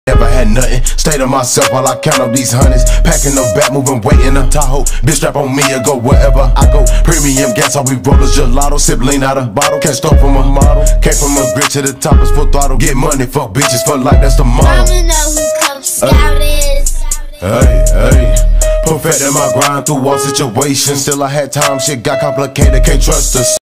Never had nothing, stay to myself while I count up these hundreds. Packing up back, moving weight in a Tahoe. Bitch strap on me and go wherever I go. Premium gas, all we rollers, gelato. Sip lean out of bottle, can't stop from a model. Came from a grid to the top, it's full throttle. Get money, fuck bitches, fuck like that's the motto. Mama know who Cub Scout is. Hey, perfecting my grind through all situations. Still I had time, shit got complicated, can't trust us.